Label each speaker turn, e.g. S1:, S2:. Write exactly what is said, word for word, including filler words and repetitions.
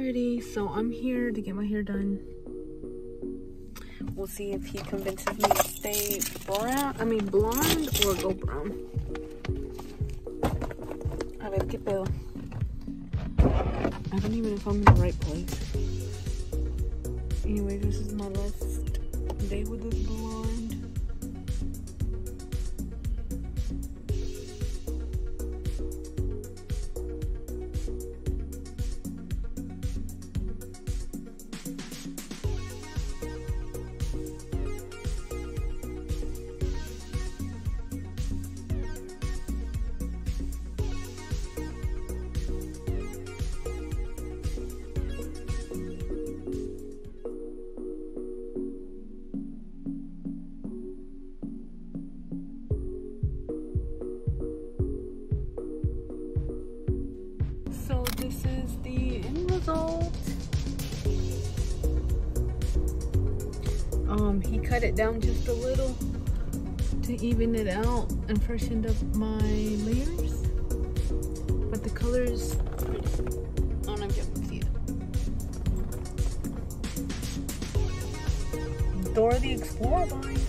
S1: Alrighty, so I'm here to get my hair done. We'll see if he convinces me to stay brown, I mean blonde, or go brown. A ver qué pedo. I don't even know if I'm in the right place. Anyway, this is my last day with this blonde. So this is the end result. Um, he cut it down just a little to even it out and freshened up my layers. But the colors, I don't know if you can see it. Dora the Explorer vibes.